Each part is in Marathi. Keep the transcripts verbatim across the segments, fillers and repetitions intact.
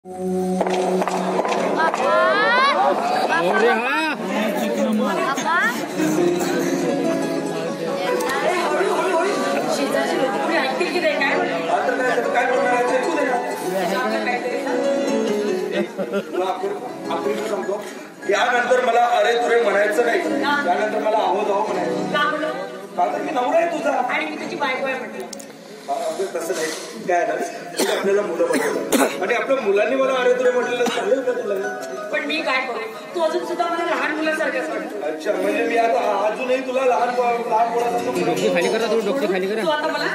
यानंतर मला अरे तुरे म्हणायचं नाही, त्यानंतर मला आहो जाऊ म्हणायचं. कारण मी नवरा आहे तुझा आणि मी तुझी बायको आहे म्हटलं. तसं नाही काय ना, आपल्याला मुलं बनवतात आणि आपल्या मुलांनी मला अरे तुरे म्हटलेलं चालेल का तुला? पण मी काय करू, तू अजून सुद्धा मला लहान मुलासारखंच वाटतो. अच्छा, म्हणजे मी आता अजूनही तुला लहान लहान मुलासारखं. डोकी खाली करा, थोडी डोकी खाली करा. तू आता मला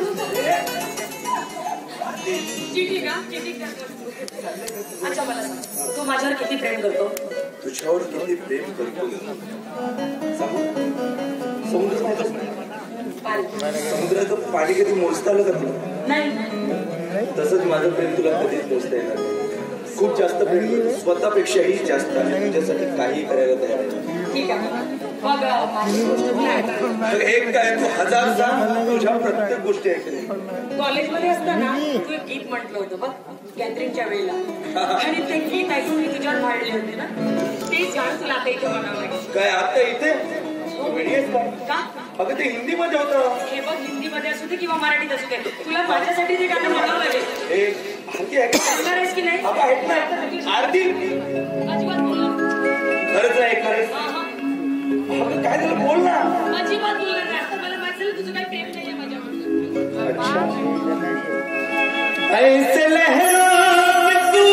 चिठी का चिठी करतो. अच्छा मला सांग, तू माझ्यावर किती प्रेम करतो? तुझ्यावर किती प्रेम करतो समुद्र समुद्राचं पाणी कधी मोजता आलं का तुला? नाही. तसंच माझं प्रेम तुला कधीच मोजता येणार नाही. खूप जास्त प्रेम करतो, स्वतःपेक्षाही जास्त, आणि तुझ्यासाठी काही करायला तयार आहे. ठीक आहे मग माझी गोष्ट तुला ऐकायला. एक काय तू हजार सांग, तुझ्या प्रत्येक गोष्टी ऐकली. कॉलेजमध्ये असताना तू एक गीत म्हटलं होतं बघ गॅदरिंगच्या वेळेला, आणि ते गीत ऐकून मी तुझ्यावर भाळले होते ना, तेच गाणं तुला आता इथे म्हणावं लागेल. काय आता इथे का? अगं ते हिंदी मध्ये होतं. हे बघ हिंदी मध्ये असू दे किंवा मराठीत असू दे, तुला माझ्यासाठी ते गाणं म्हणावं लागेल. ऐकणार आहेस की नाही? आरती अजिबात बोलणार. खरंच आहे खरंच. काय झालं बोल ना. अजिबात बोलणार नाही. आता मला माहिती झालं तुझं काही प्रेम नाहीये माझ्यावर. ऐसे लहरा तू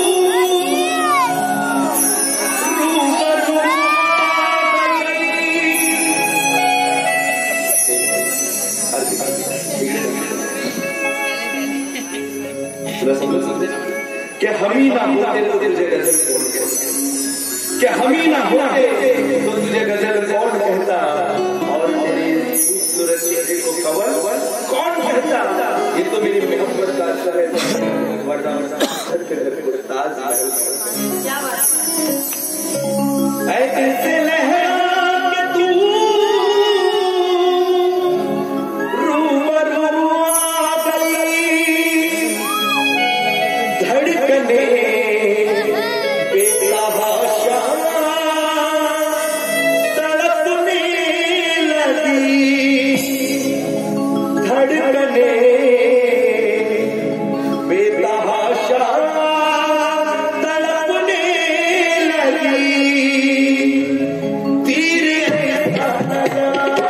तुला समजते कि हम ही ना होते तो तुझे गजल कौन कहता, कि हम ही ना होते तो तुझे गजल कौन कहता, और मेरी खूबसूरत चेहरे को कवल कौन कहता. ये तो मेरी मोहब्बत का असर है, वरना वरना घर के घर को ताज महल. क्या बात ऐसे लहरा के तू रूबरू आ गई, धड़कने बेतहाशा तड़पने लगी, धड़कने बेतहाशा तड़पने लगी. तीर ऐसा लगा,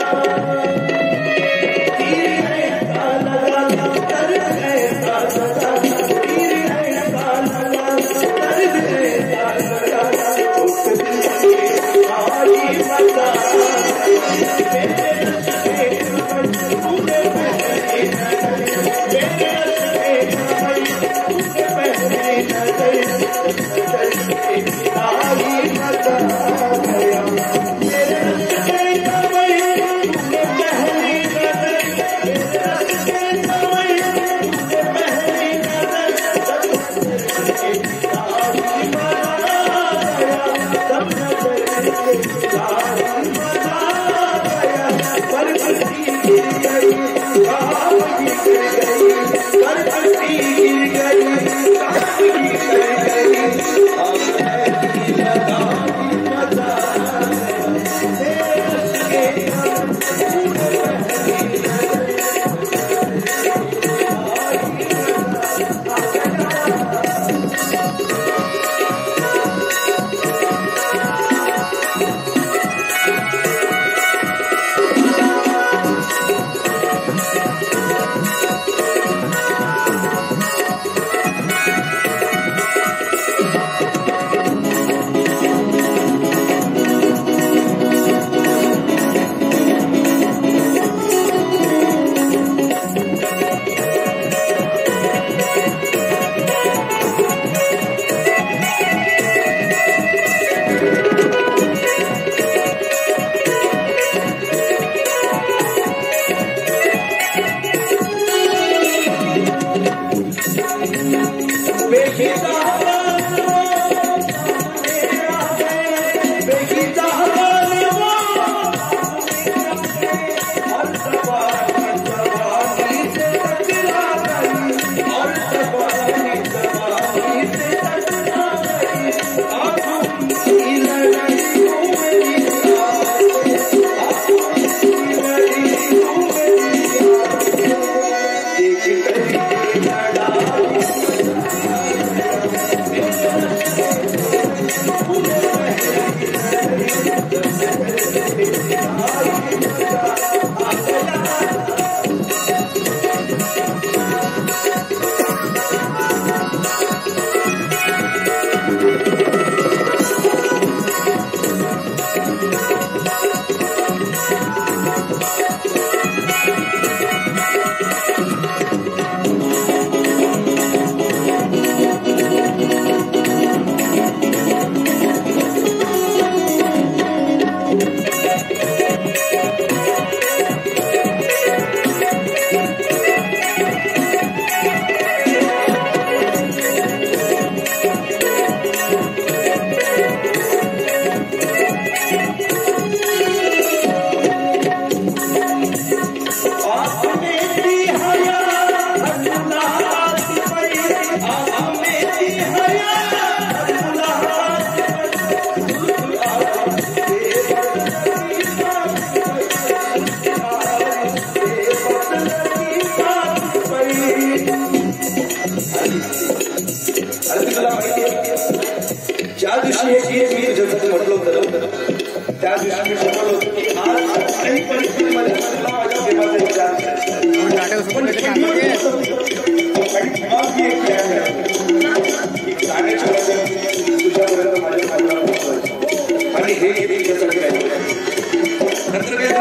तीर ऐसा लगा, दर्द ऐसा लगा, तीर ऐसा लगा, दर्द ऐसा लगा, उस दिल के सारी मजा मेरे रस्ते में तूने पहली नजर, मेरे रस्ते में तूने पहली नजर, नजर के सारी मजा गया. मेरे रस्ते में तूने पहली नजर, मेरे रस्ते में तूने पहली नजर, नजर के सारी मजा गया, सब नजर के सारी मजा गया. बरबसी गिर गई, काबगी गिर गई, बरबसी गिर गई, काबगी गिर गई, अब ऐसी लगा मजा गया. मेरे रस्ते में तूने पहली नजर, ज्या दिवशी हे गीत मी तुझ्यासाठी म्हटलं होतं त्या दिवशी मी म्हटलं होतं की आज काही परिस्थितीमध्ये तुला माझ्या प्रेमाचा विचार पण एक गाण्याच्या माध्यमातून तुझ्यापर्यंत माझ्या भावना पोहोचवायची आणि हे गीत तुझ्यासाठी राहिलं नंतर काय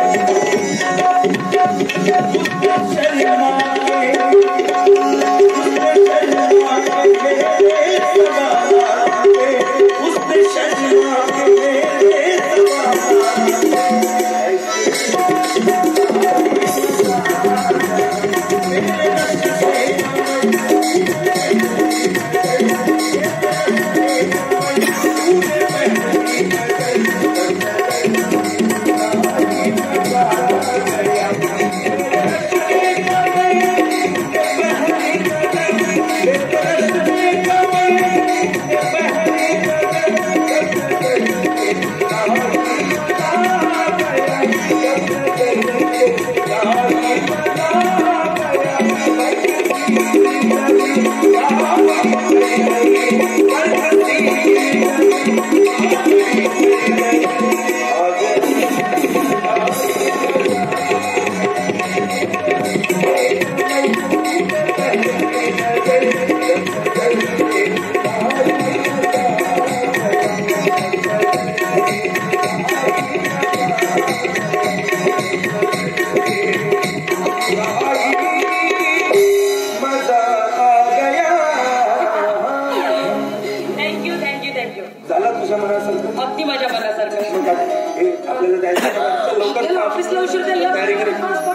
अगदी माझ्या मनासारखं आपल्याला जायचं लवकर ऑफिसला उशीर झाला तयारी करेल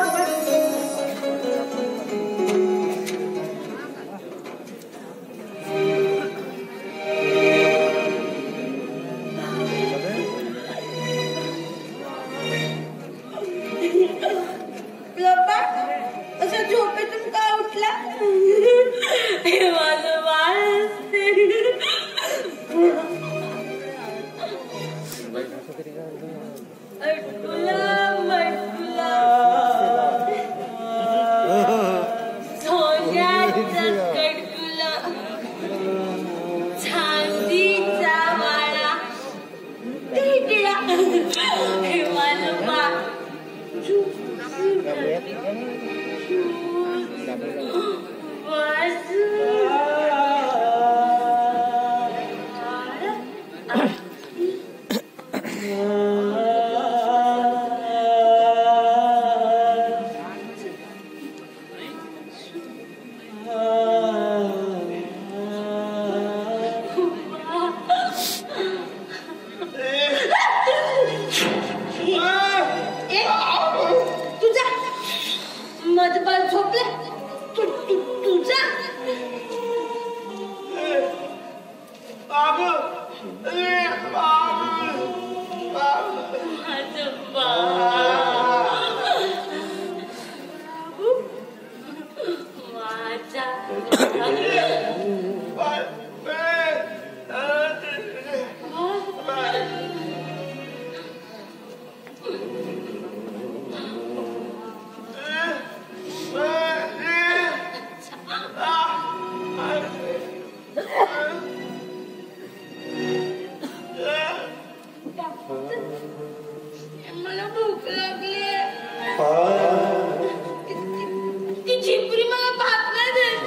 असं झोपेतून का उठला हे माझं बाळ मला भूक लागली ती झिपरी मला भात नाही देत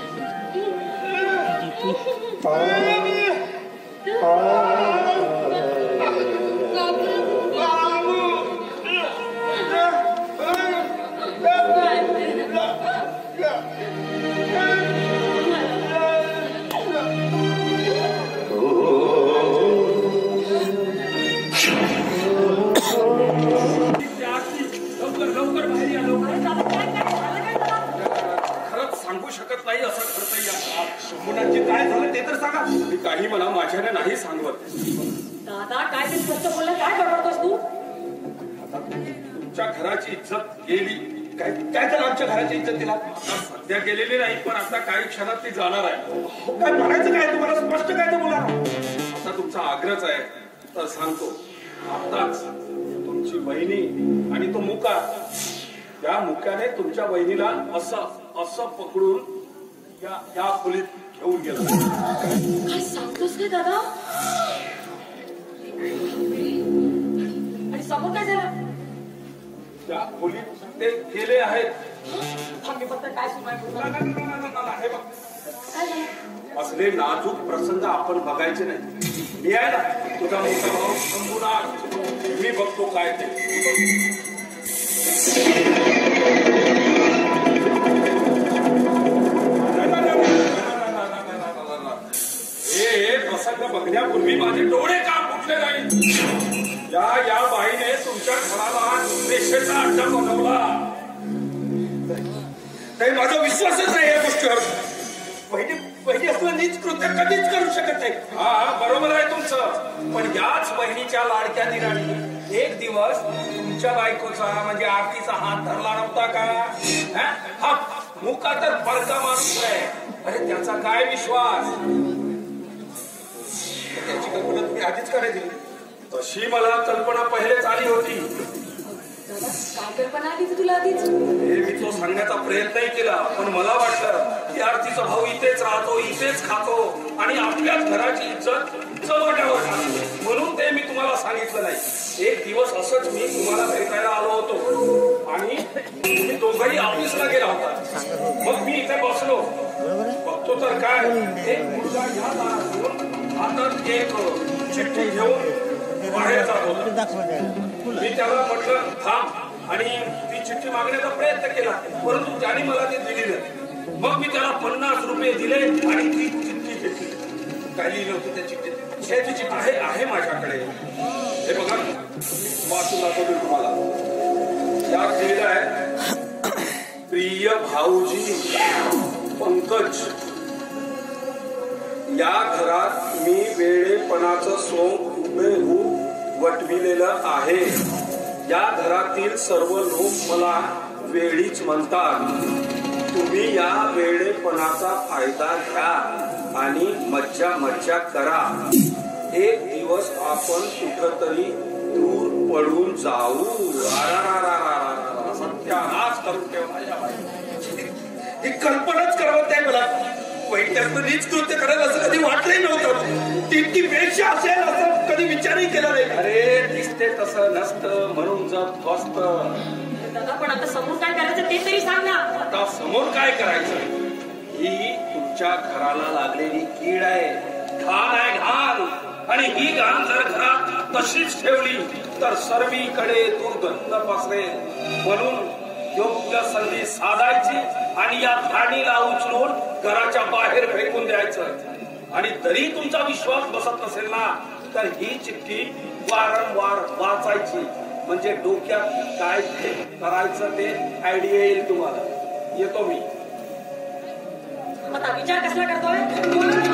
काय झालं ते तर सांगा. काही मला माझ्याने नाही सांगवत. दादा काय ते स्पष्ट बोलला काय बडबडतोस तू. तुमच्या घराची इज्जत गेली काय काय झालं आमच्या घराच्या इज्जतीला? सध्या गेलेली नाही, पण आता काही क्षणात ती जाणार आहे. काय म्हणायचं काय तुम्हाला? स्पष्ट काय ते बोला. आता तुमचा आग्रहच आहे तर सांगतो. आताच तुमची बहिणी आणि तो मुका, त्या मुक्याने तुमच्या बहिणीला असं असं पकडून या या खोलीत घेऊन गेला. काय सांगतोस काय दादा? आणि समोर काय झालं? त्या खोलीत ते गेले आहेत. आम्ही फक्त काय सुमाय हे बघ, असले नाजूक प्रसंग आपण बघायचे नाही. मी आहे ना, तुझा मोठा भाऊ शंभूनाथ, मी बघतो काय ते. हे प्रसंग बघण्यापूर्वी माझे डोळे का फुटले नाही? या या बाईने तुमच्या घराला रेषेचा अड्डा बनवला. काही माझा विश्वासच नाही या गोष्टीवर. पहिली पहिली असलं नीच कृत्य कधीच करू शकत नाही. हा बरोबर आहे तुमचं, पण याच बहिणीच्या लाडक्या दिराणी एक दिवस तुमच्या बायकोचा म्हणजे आरतीचा हात धरला नव्हता का? हा मुका तर फडका माणूस आहे. अरे त्याचा काय विश्वास? त्याची कल्पना तुम्ही आधीच करायची. तशी मला कल्पना पहिलेच आली होती. दादा काय कल्पना आली तुला आधीच? हे मी तो सांगण्याचा प्रयत्नही केला, पण मला वाटलं की आरतीचा भाऊ इथेच राहतो, इथेच खातो आणि आपल्याच घराची इज्जत चव्हाट्यावर टाकतो, म्हणून ते मी तुम्हाला सांगितलं नाही. एक दिवस असंच मी तुम्हाला भेटायला आलो होतो आणि तुम्ही दोघंही ऑफिसला गेला होता. मग मी इथे बसलो, बघतो तर काय, एक मुलगा या दारातून हातात एक चिठ्ठी घेऊन बाहेर जात होता. मी त्याला म्हटलं थांब आणि ती चिठ्ठी मागण्याचा प्रयत्न केला, परंतु त्याने मला ते दिली नाही. मग मी त्याला पन्नास रुपये दिले आणि ती चिठ्ठी घेतली. काय लिहिलं होतं त्या चिठ्ठीत? त्याची चिठ्ठी आहे आहे माझ्याकडे. हे बघा, वाचून दाखवतो तुम्हाला. यात लिहिलं आहे, प्रिय भाऊजी पंकज, या घरात मी वेळेपणाचं सोंग हुबेहूब वटविलेलं आहे. या घरातील सर्व लोक मला वेळीच म्हणतात. तुम्ही या वेळेपणाचा फायदा घ्या आणि मज्जा मज्जा करा. एक दिवस आपण कुठंतरी दूर पडून जाऊ. सत्यानाश करून ठेवला. ही कल्पनाच करावं नाही मला. वैद्याचं नीच कृत्य करायला असं कधी वाटलंही नव्हतं. तितकी वेश्या असेल असं कधी विचारही केला नाही. अरे दिसते तसं नसतं म्हणून जर फस्त. दादा पण आता समोर काय करायचं ते तरी सांग ना. आता समोर काय करायचं? ही तुमच्या घराला लागलेली कीड आहे, घाण आहे घाण. आणि ही घाण जर घरात तशीच ठेवली तर सर्वीकडे दुर्गंध पसरेल. म्हणून योग्य संधी साधायची आणि या घाणीला उचलून घराच्या बाहेर फेकून द्यायचं. आणि तरी तुमचा विश्वास बसत नसेल ना, तर ही चिठ्ठी वारंवार वाचायची, म्हणजे डोक्यात काय करायचं ते आयडिया येईल तुम्हाला. येतो मी. आता विचार कसला करतोय?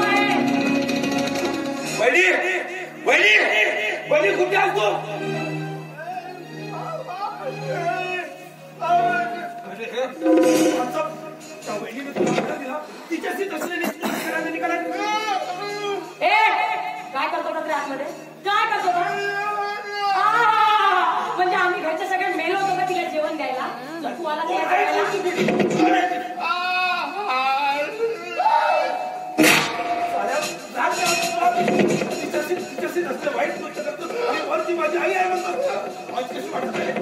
बहिणी बहिणी बहिणी कुठे असतो? तिच्याशी असलेली काय करतो का आतमध्ये? काय करतो का? म्हणजे आम्ही घरच्या सगळ्या मेलो होतो का तिला जेवण द्यायला? तू आला तिच्याशी तिच्याशी नसलं वाईट गोष्ट करतो आणि वरती माझी आई आहे म्हणतो. आज कशी वाटत आहे?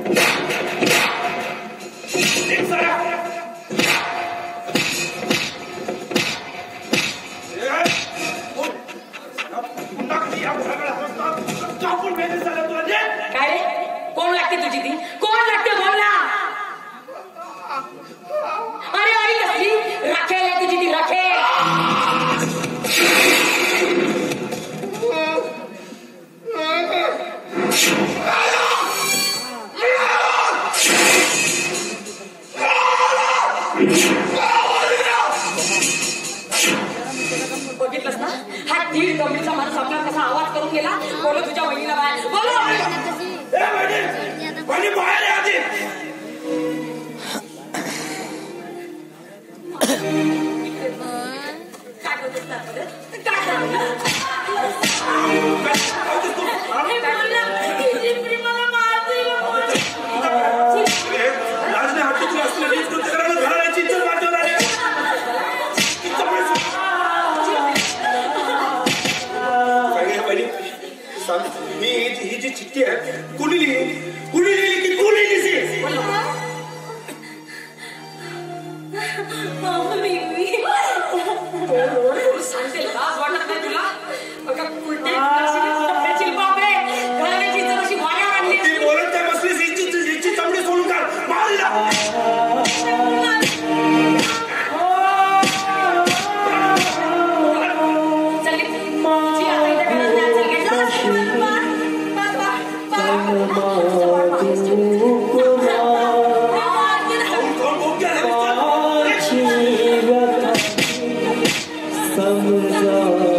काय कोण लागते तुझी ती? कोण लागते बोलला? अरे आई कसली राखेल आहे तुझी ती, राखेल. बघितलंस ना, हा दीड कमडीचा माणूस आपल्याला कसा आवाज करून गेला. बोलो तुझ्या बहिणीला बाहेर बोलो. बहिणी बाहेर आधी सांग ही ही जी चिठ्ठी आहे कुणी लिहिली कुणी लिहिली की तू लिहिलीस सांगते लाज वाटत नाही तुला बघा कुठे तब्येची बापे घराची जराशी वाऱ्यावर आणली ती बोलत त्या बसलीस हिची हिची चमडी सोडून काढ मारला समझा